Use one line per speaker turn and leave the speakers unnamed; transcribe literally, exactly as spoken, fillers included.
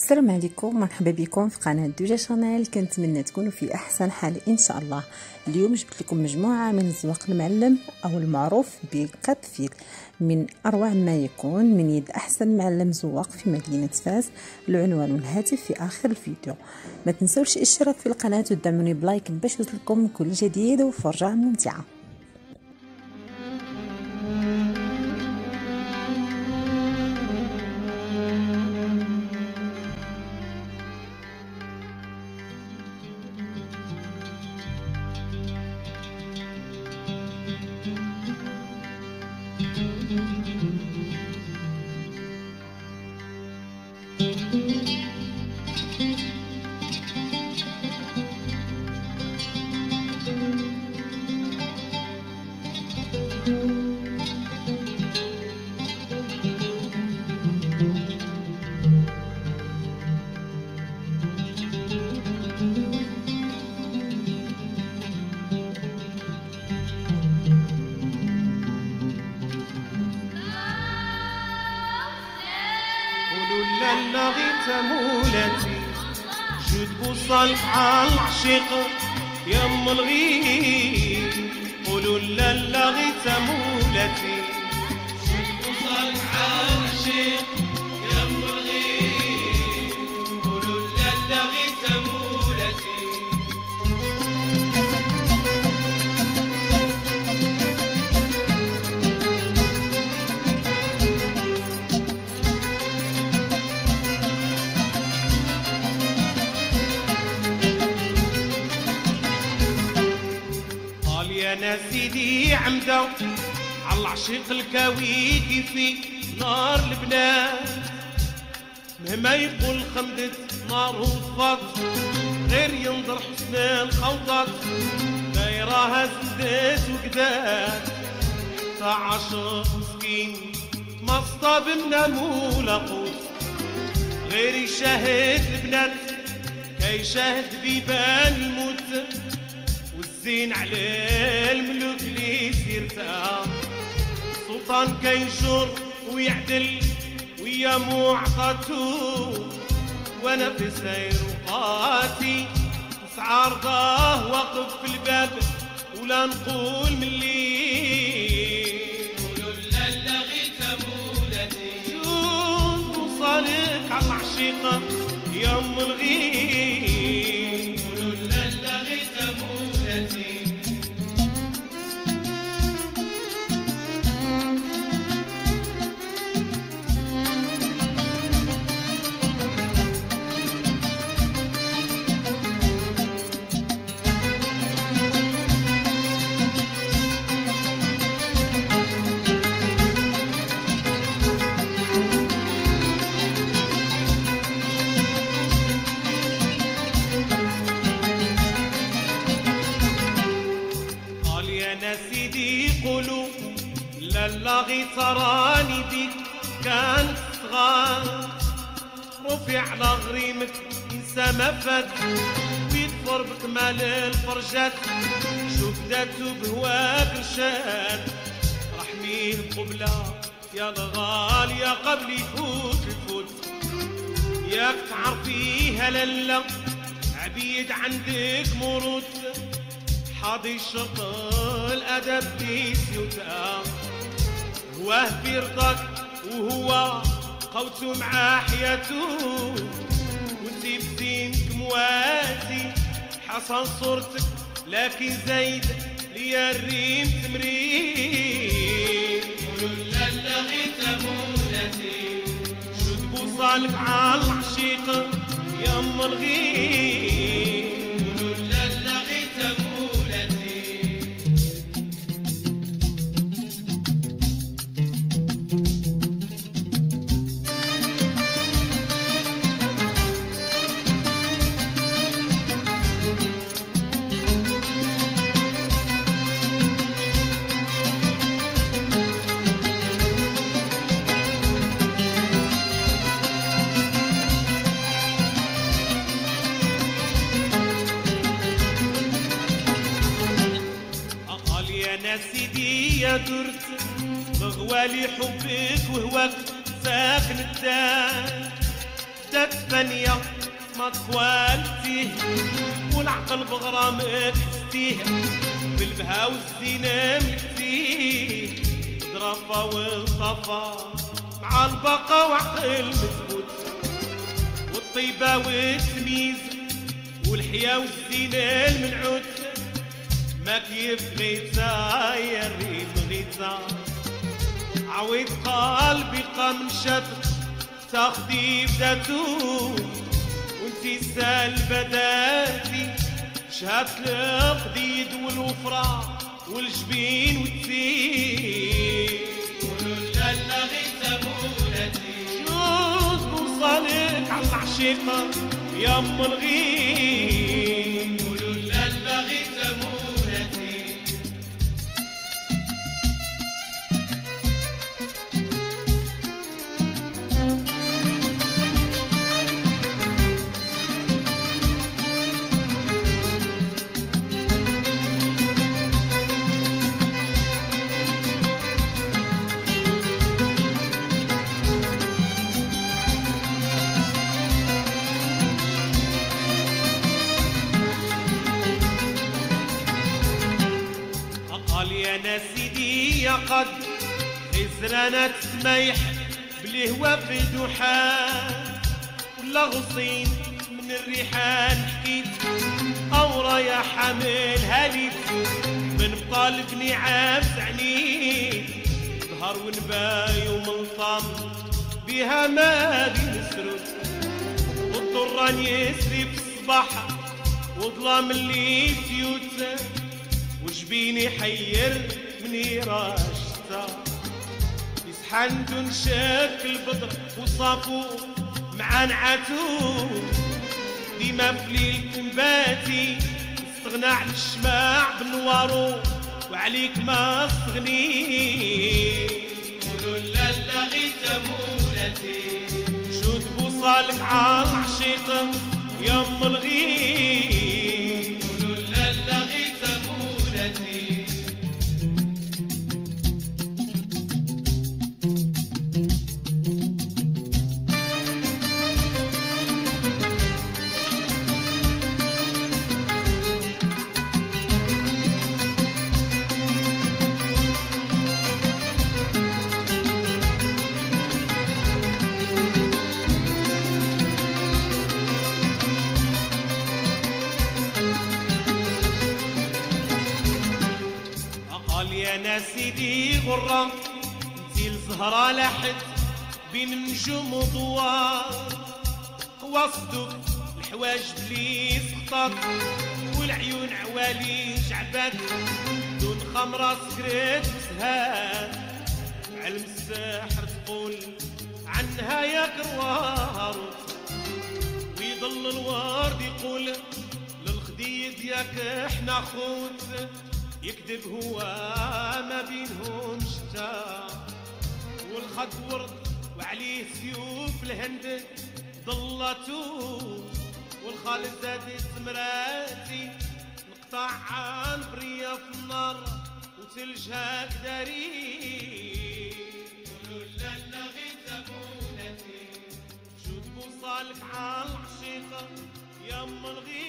السلام عليكم، مرحبا بكم في قناه دوجا شانيل. كنتمنى تكونوا في احسن حال ان شاء الله. اليوم جبت لكم مجموعه من الزواق المعلم او المعروف بقطفيل، من اروع ما يكون من يد احسن معلم زواق في مدينه فاس. العنوان والهاتف في اخر الفيديو. ما تنسوش الاشتراك في القناه وتدعموني بلايك باش يوصلكم كل جديد وفرجه ممتعه.
لالا غيت مولاتي جود بوصل على العشيق يا ام الغيب. قولوا لالا غيت مولاتي جود بوصل على العشيق يا ام الغيب. قولوا لالا غيت مولاتي يا سيدي عمدا على العشيق الكاوي في نار البنات. مهما يقول خمدت نار وطفات غير ينظر حسن الخوضات. دايراها زدات وكدات تاع عاشق مسكين ما صطاب النمولة قوت غير يشاهد البنات كيشاهد بيبان الموت. والزين على الملوك اللي سيرتها سلطان كيجر ويعدل ويا معطاتو. وانا في سير وقاتي اسعار ضاه واقف في الباب ولا نقول ملي. قولوا لالا غيت مولاتي شوف وصالك على العشيقه يا ام الغيب. قولوا لالا غيت مولاتي لالا غي تراني بيك كانت صغار رفع على غريمك انسى ما فات ويكفر بكمال الفرجات. شوف ذاته بهواك رشاد رحميه قبلة يا الغالية قبل يفوت الفوت. ياك تعرفيها لالا عبيد عندك مرود حاضي الشرط الادب في سيوتها. هو في رضاك وهو قوته مع حياته. وانتي بزينك مواتي حسن صورتك لكن زايد ليا الريم تمرين. قولوا لالا غيت مولاتي شد بوصالك على العشيق يا ام الغيب. قولوا لالا غيت مولاتي سيدي يا درت بغوالي حبك وهواك ساكن الدار. وحدة ثانية ما توالتيه والعقل بغرام كفتيه بالبها والزينة ملكتيه ضرفة والطفا مع البقا وعقل مثبوت والطيبة والتمييز والحياة والزينة المنعوت ما كيف غيتا يا الريم غيتا عويد قلبي قام شد تاخدي بداتو وانتي سالبة داتي شهادة القديد والوفرة والجبين والتين قولوا لالا غيتا مولاتي جوز بوصالك على العشيقة يا ام الغيم قولوا لالا غيتا مولاتي يا سيدي يا قد خزرانة سميح بالهوا في دوحان ولا غصين من الريحان حكيت أورا يا حامل هاليت من بطالب نعام زعنيت ظهر ونباي وملطم بها ما بين السرود والضران يسري في الصباح وظلام اللي فيوت وجبيني حير مني راشتا يسحن دون شك البدر وصافو مع نعاتو ديما في ليل تنباتي استغنى على الشماع بنوارو وعليك ما استغني قولوا لالا غيتا مولاتي شوت بوصالك على العشيقة يا ام الغيم قولوا لالا غيتا مولاتي يا سيدي غرة انتي الزهرة لحد بين النجوم وضوار قواصدك الحواج بلي سقطت والعيون عوالي جعبت دون خمرة سكرت مسهات علم السحر تقول عنها يا كروار ويضل الورد يقول للخديد ياك احنا خوت يكذب هو ما بينهم شتا والخد ورد وعليه سيوف الهند ضلتو والخال زادت مراتي نقطع عن برية في النار وتلجها كداري قولوا لالا غيتا مولاتي شو تبوصالك على العشيقة يا ام الغيب